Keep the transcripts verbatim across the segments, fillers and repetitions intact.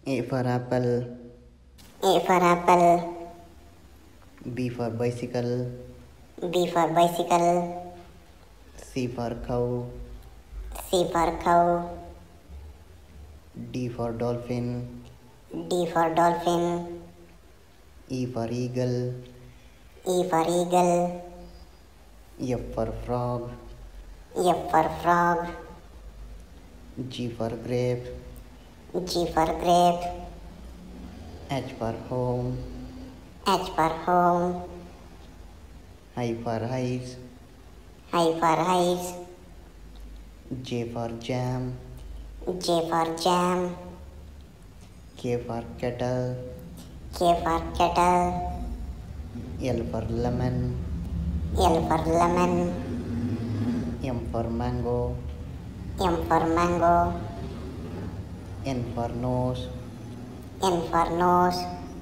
A for apple. A for apple. B for bicycle. B for bicycle. C for cow. C for cow. D for dolphin. D for dolphin. E for eagle. E for eagle. F for frog. F for frog. G for grape. G for grape. H for home. H for home. I for ice. I for ice. J for jam. J for jam. K for kettle. K for kettle. L for lemon. L for lemon. M for mango. M for mango. N for nose. N for nose.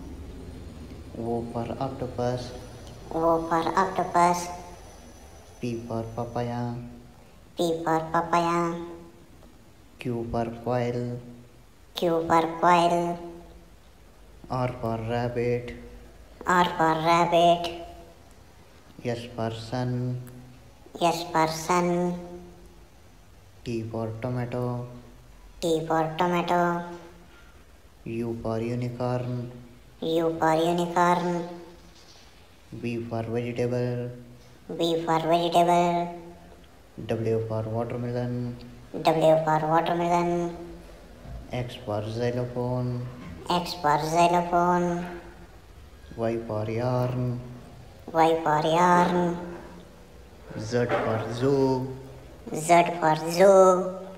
O for octopus. O for octopus. P for papaya. P for papaya. Q for quail. Q for quail. R for rabbit. R for rabbit. S for sun. S for sun. T for tomato. T for tomato. U for unicorn. U for unicorn. V for vegetable. V for vegetable. W for watermelon. W for watermelon. X for xylophone. X for xylophone. Y for yarn. Y for yarn. Z for zoo. Z for zoo.